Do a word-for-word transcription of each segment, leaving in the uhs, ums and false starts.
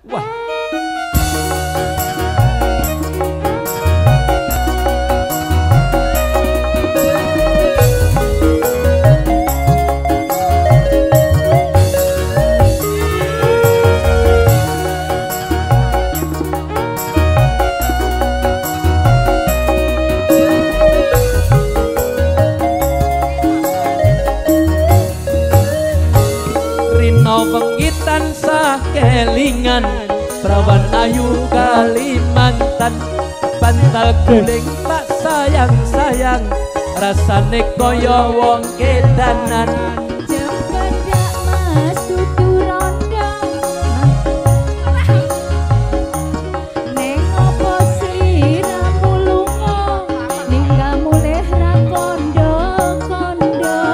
Wah. Wengi tansah kelingan perawan ayu Kalimantan bantal guling tak sayang-sayang rasane kaya wong kedanan jependak mas dudu rondo neng opo sliramu lunga ninggal mulih ra kondo-kondo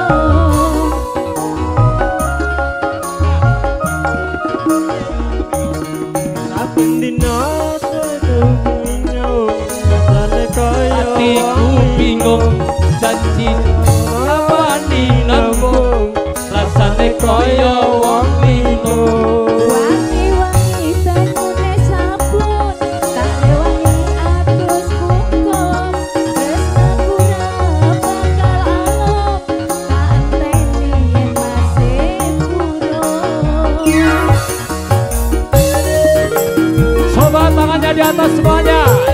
hatiku bingung janji ngawani nembung rasane kaya wong linung wangi-wangi semune sabun tak rewangi adus hukum tresnaku ra bakal alop tak enteni yen masih burung sobat tangannya di atas semuanya.